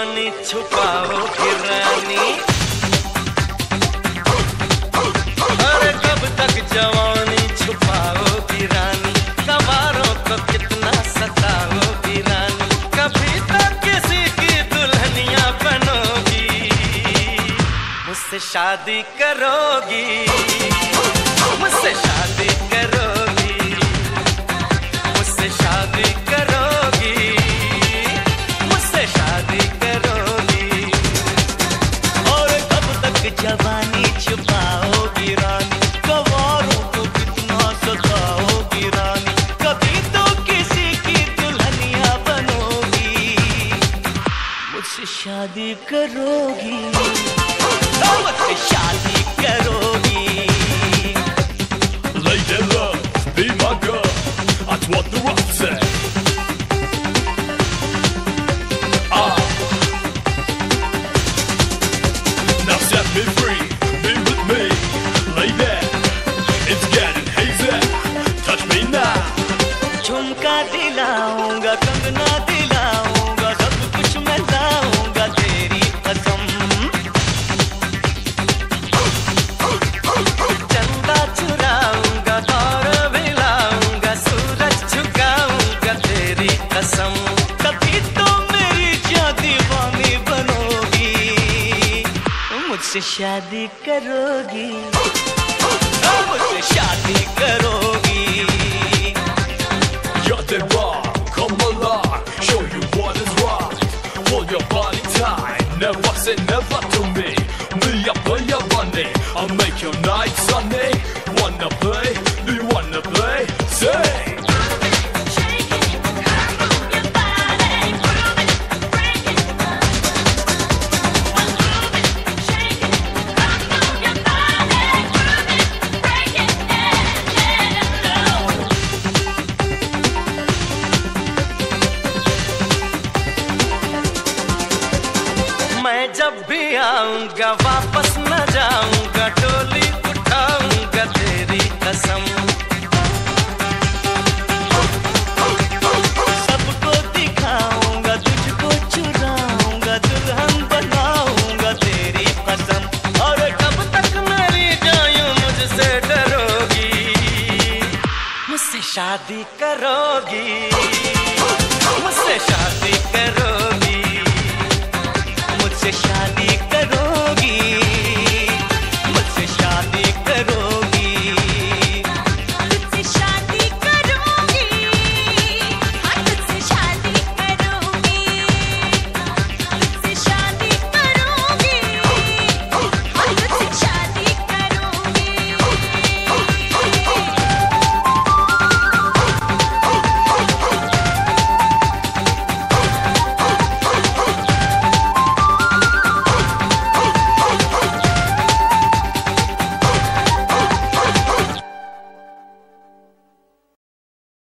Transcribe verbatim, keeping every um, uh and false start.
जवानी छुपाओगी रानी, अरे कब तक जवानी छुपाओगी रानी, कवारों को कितना सताओगी रानी, कभी तो किसी की दुल्हनिया बनोगी, मुझसे शादी करोगी, मुझसे शादी करोगी, मुझसे शादी करोगी, मुझसे शादी करोगी। और कब तक जवानी छुपाओगी रानी, कवारों को कितना सताओगी रानी, कभी तो किसी की दुल्हनिया बनोगी, मुझसे शादी करोगी, मुझसे शादी करोगी। Lady love, be my girl, that's what the rock say. Ah, now set me free, be with me, lay there, it's getting hazy, touch me now. झुमका दिलाऊंगा, कंगना दिलाऊंगा, सब कुछ मैं लाऊंगा तेरी कसम, चंदा चुराऊंगा और मिलाऊंगा, सूरज झुकाऊंगा तेरी कसम, कभी तो मेरी जान दीवानी बनोगी, मुझसे शादी करोगी, मुझसे शादी करोगी। You're the rock, come along, show you what is right. Hold your body tight, never say never to me. Me, I play your money, I'll make your night sunny. Wanna play? Do you wanna play? Say! मैं जब भी आऊंगा वापस न जाऊंगा, डोली उठाऊंगा तेरी कसम, सबको दिखाऊंगा, तुझको चुराऊंगा, दुल्हन बनाऊंगा तेरी कसम, और कब तक मेरी जायूं मुझसे डरोगी, मुझसे शादी करोगी,